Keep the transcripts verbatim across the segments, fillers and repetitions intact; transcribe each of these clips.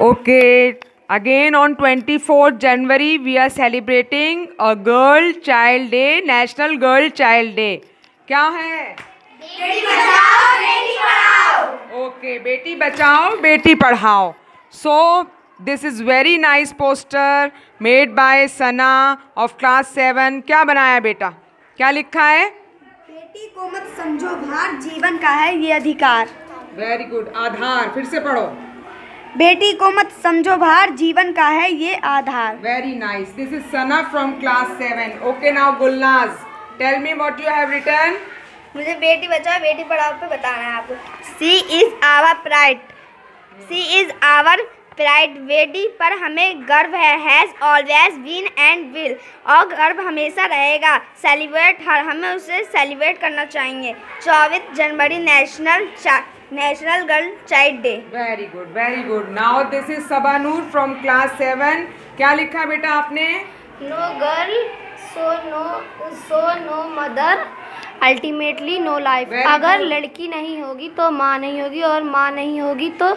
Okay, again on twenty-fourth January we are celebrating a Girl Child Day, National Girl Child Day. क्या है? बेटी बचाओ बेटी पढ़ाओ. Okay, बेटी बचाओ बेटी पढ़ाओ. So this is very nice poster made by Sana of class seven. क्या बनाया बेटा? क्या लिखा है? बेटी को मत समझो भार, जीवन का है ये अधिकार. Very good. आधार फिर से पढ़ो. बेटी को मत समझो भार, जीवन का है ये आधार. Very nice. This is Sana from class seven. Okay, now Gulnaz, tell me what you have written. मुझे बेटी बचाओ बेटी पढ़ाओ पे बताना है आपको. She is our pride. She is our pride. बेटी पर हमें गर्व है. Has always been and will. और गर्व हमेशा रहेगा. Celebrate हर हमें उसे सेलिब्रेट करना चाहिए. चौबीस जनवरी national national girl child day. Very good, very good. Now this is Sabanur from class seven. क्या लिखा बेटा आपने? No girl, so no, so no mother. Ultimately no life. अगर लड़की नहीं होगी तो माँ नहीं होगी और माँ नहीं होगी तो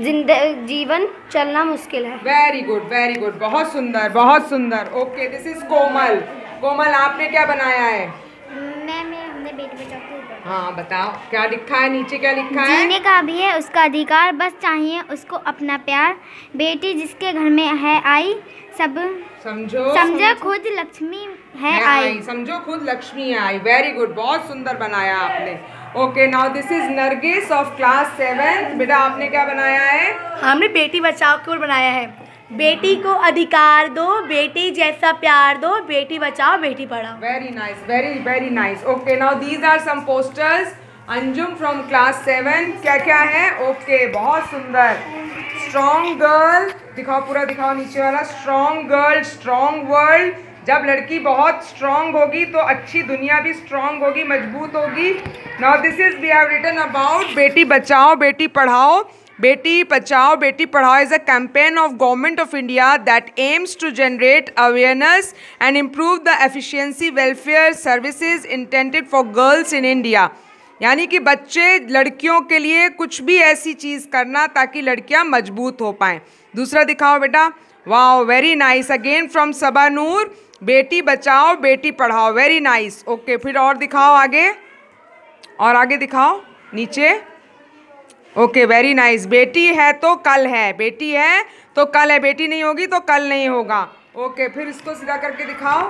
जीवन चलना मुश्किल है. Very good very good. बहुत सुंदर बहुत सुंदर. Okay, this is Komal. Komal आपने क्या बनाया है? मैं मैं हमने बेटी बचाओ. हाँ बताओ क्या लिखा है, नीचे क्या लिखा है? जीने का भी है उसका अधिकार, बस चाहिए उसको अपना प्यार. बेटी जिसके घर में है आई, सब समझो समझो खुद लक्ष्मी है आई. समझो खुद लक्ष्मी है आई. वेरी गुड, बहुत सुंदर बनाया आपने. Okay, now this is Nargis of class seven. बेटा आपने क्या बनाया है? हमने बेटी बचाओ की ओर बनाया है. बेटी को अधिकार दो, बेटी जैसा प्यार दो, बेटी बचाओ बेटी पढ़ाओ. Very nice, very very nice. Okay, now these are some posters. Anjum from class seven. क्या क्या है? ओके, बहुत सुंदर. स्ट्रॉन्ग गर्ल दिखाओ, पूरा दिखाओ नीचे वाला. Strong girl strong world. जब लड़की बहुत स्ट्रॉन्ग होगी तो अच्छी दुनिया भी स्ट्रॉन्ग होगी, मजबूत होगी. Now this is we have written about बेटी बचाओ बेटी पढ़ाओ. बेटी बचाओ बेटी पढ़ाओ is a campaign of Government of India that aims to generate awareness and improve the efficiency welfare services intended for girls in India. यानी कि बच्चे लड़कियों के लिए कुछ भी ऐसी चीज़ करना ताकि लड़कियां मजबूत हो पाएँ. दूसरा दिखाओ बेटा. Wow, very nice. Again from Sabanoor. बेटी बचाओ बेटी पढ़ाओ. Very nice. ओके, फिर और दिखाओ आगे, और आगे दिखाओ नीचे. Okay, very nice. बेटी है तो कल है, बेटी है तो कल है, बेटी नहीं होगी तो कल नहीं होगा. ओके, फिर इसको सीधा करके दिखाओ.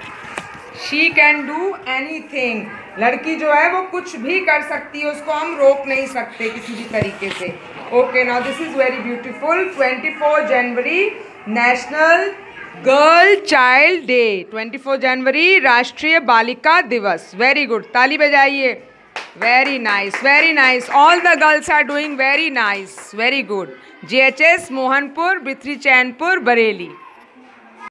She can do anything. लड़की जो है वो कुछ भी कर सकती है, उसको हम रोक नहीं सकते किसी भी तरीके से. Okay, now this is very beautiful. Twenty four January national girl child day. Twenty four January राष्ट्रीय बालिका दिवस. वेरी गुड, ताली बजाइए. Very nice, very nice. All the girls are doing very nice, very good. J H S Mohanpur, Bithri Chainpur, Bareilly.